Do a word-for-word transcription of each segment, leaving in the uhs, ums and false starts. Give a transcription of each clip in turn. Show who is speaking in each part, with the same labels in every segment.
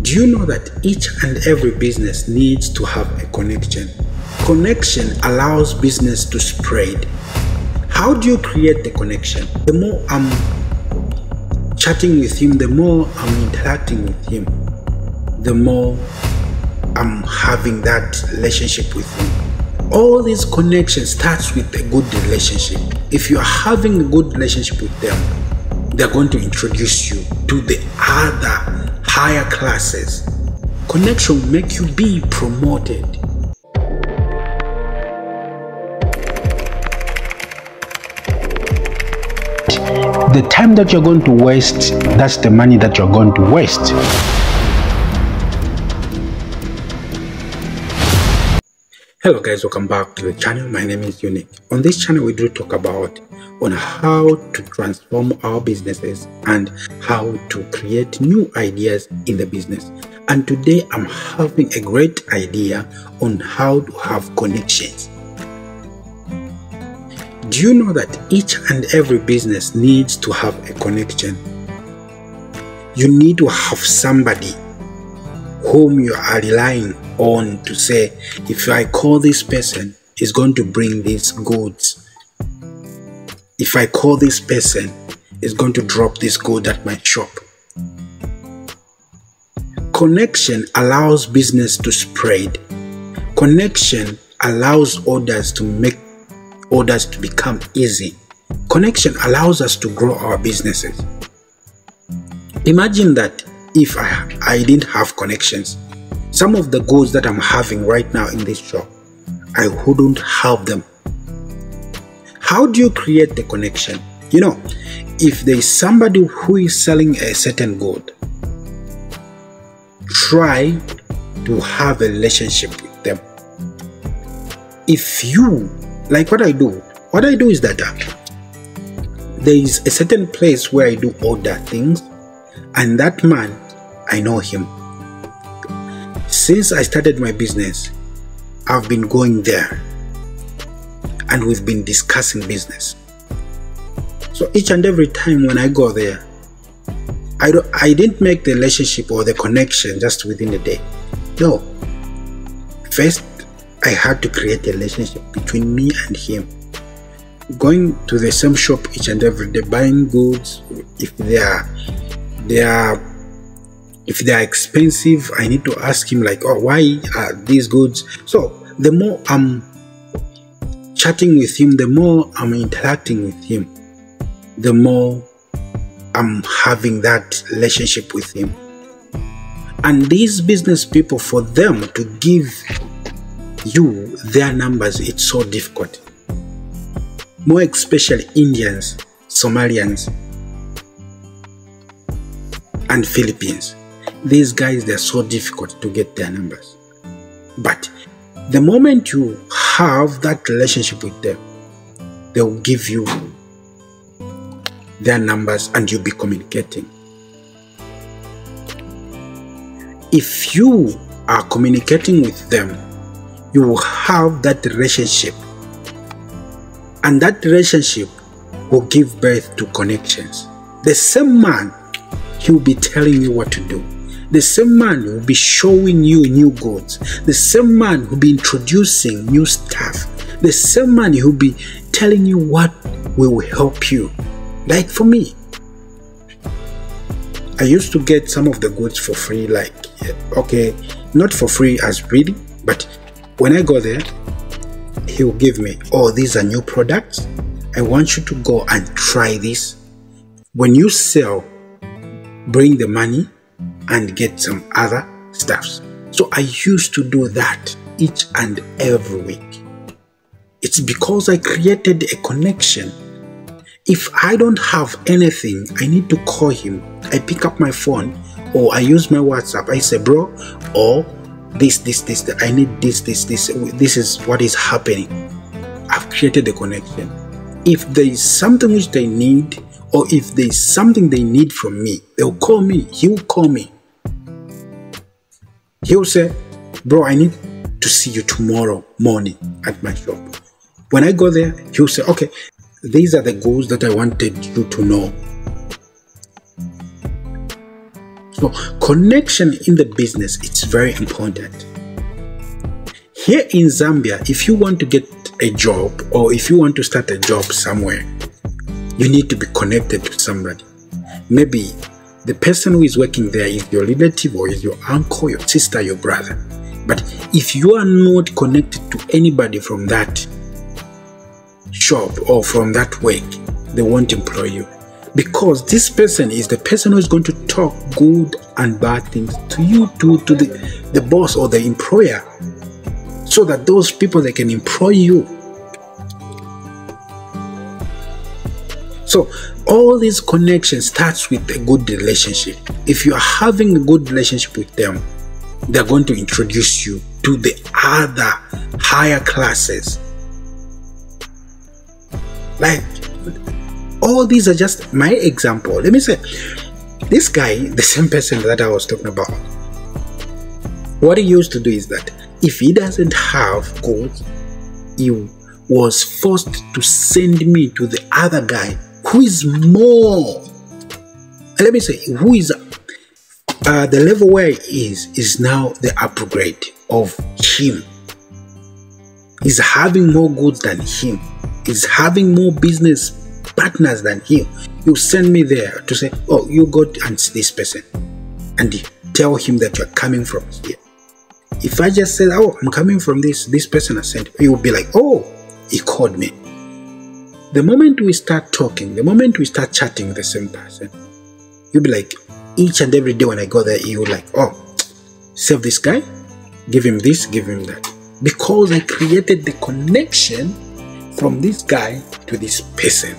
Speaker 1: Do you know that each and every business needs to have a connection? Connection allows business to spread. How do you create the connection? The more I'm chatting with him, the more I'm interacting with him, the more I'm having that relationship with him. All these connections starts with a good relationship. If you're having a good relationship with them, they're going to introduce you to the other higher classes. Connection will make you be promoted. The time that you're going to waste, that's the money that you're going to waste. Hello guys, welcome back to the channel. My name is Unique. On this channel we do talk about on how to transform our businesses and how to create new ideas in the business. And today I'm having a great idea on how to have connections. Do you know that each and every business needs to have a connection? You need to have somebody whom you are relying on to say, if I call this person, he's going to bring these goods. If I call this person, he's going to drop this good at my shop. Connection allows business to spread. Connection allows orders to make orders to become easy. Connection allows us to grow our businesses. Imagine that if I, I didn't have connections, some of the goods that I'm having right now in this shop, I wouldn't have them. How do you create the connection? You know, if there is somebody who is selling a certain good, try to have a relationship with them. If you, like what I do, what I do is that uh, there is a certain place where I do order things, and that man, I know him. Since I started my business, I've been going there and we've been discussing business. So each and every time when I go there, I, don't, I didn't make the relationship or the connection just within a day. No. First, I had to create a relationship between me and him. Going to the same shop each and every day, buying goods. If they are, they are If they are expensive, I need to ask him like, oh, why are these goods? So the more I'm chatting with him, the more I'm interacting with him, the more I'm having that relationship with him. And these business people, for them to give you their numbers, it's so difficult. More especially Indians, Somalians, and Philippines. These guys, they're so difficult to get their numbers. But the moment you have that relationship with them, they will give you their numbers and you'll be communicating. If you are communicating with them, you will have that relationship. And that relationship will give birth to connections. The same man, he will be telling you what to do. The same man will be showing you new goods. The same man will be introducing new stuff. The same man will be telling you what will help you. Like for me, I used to get some of the goods for free, like, okay, not for free as really, but when I go there, he will give me, oh, these are new products. I want you to go and try this. When you sell, bring the money and get some other stuffs. So I used to do that each and every week. It's because I created a connection. If I don't have anything, I need to call him. I pick up my phone or I use my WhatsApp. I say, bro, or this, this, this, I need this, this, this. This is what is happening. I've created a connection. If there is something which they need, or if there is something they need from me, they'll call me. He will call me. He'll say, bro, I need to see you tomorrow morning at my shop. When I go there, he'll say, okay, these are the goals that I wanted you to know. So connection in the business, it's very important. Here in Zambia, if you want to get a job or if you want to start a job somewhere, you need to be connected to somebody. Maybe the person who is working there is your relative or is your uncle, your sister, your brother. But if you are not connected to anybody from that shop or from that work, they won't employ you. Because this person is the person who is going to talk good and bad things to you, to, to the, the boss or the employer, so that those people, they can employ you. So all these connections starts with a good relationship. If you are having a good relationship with them, they're going to introduce you to the other higher classes. Like, all these are just my example. Let me say, this guy, the same person that I was talking about, what he used to do is that if he doesn't have goods, he was forced to send me to the other guy who is more. Let me say, who is uh, the level where he is, is now the upgrade of him. He's having more goods than him. He's having more business partners than him. You send me there to say, oh, you go and see this person and tell him that you're coming from here. If I just said, oh, I'm coming from this, this person I sent, he will be like, oh, he called me. The moment we start talking, the moment we start chatting with the same person, you'll be like, each and every day when I go there, you're like, oh, save this guy, give him this, give him that. Because I created the connection from this guy to this person.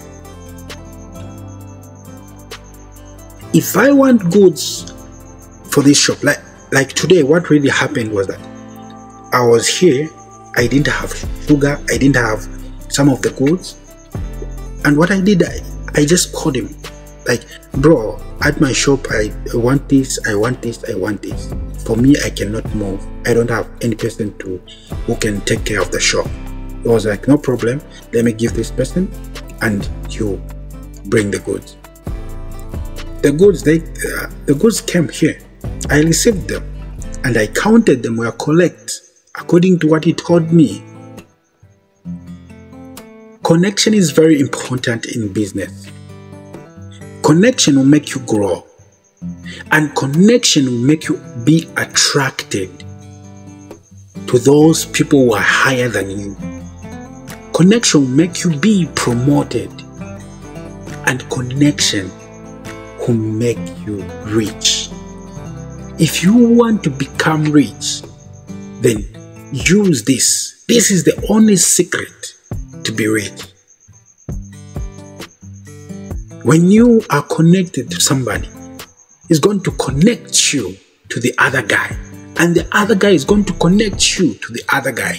Speaker 1: If I want goods for this shop, like like today, what really happened was that I was here, I didn't have sugar, I didn't have some of the goods, and what I did, I, I just called him, like, bro, at my shop, I want this, I want this, I want this. For me, I cannot move. I don't have any person to who can take care of the shop. He was like, no problem, let me give this person and you bring the goods. The goods, they, uh, the goods came here. I received them and I counted them were correct according to what he told me. Connection is very important in business. Connection will make you grow, and connection will make you be attracted to those people who are higher than you. Connection will make you be promoted, and connection will make you rich. If you want to become rich, then use this. This is the only secret to be rich. When you are connected to somebody, it's going to connect you to the other guy, and the other guy is going to connect you to the other guy.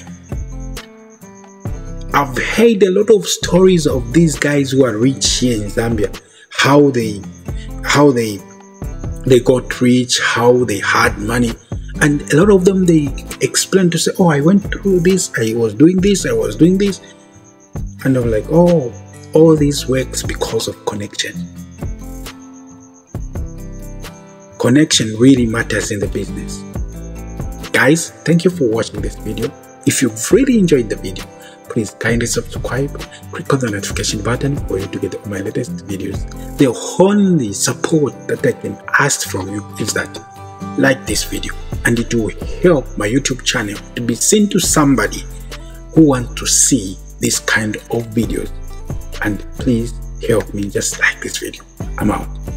Speaker 1: I've heard a lot of stories of these guys who are rich here in Zambia, how they how they they got rich, how they had money, and a lot of them, they explain to say, oh, I went through this, I was doing this, I was doing this, and I'm like, oh, all this works because of connection. Connection really matters in the business. Guys, thank you for watching this video. If you've really enjoyed the video, please kindly subscribe, click on the notification button for you to get all my latest videos. The only support that I can ask from you is that like this video, and it will help my YouTube channel to be seen to somebody who wants to see this kind of videos. And please help me, just like this video. I'm out.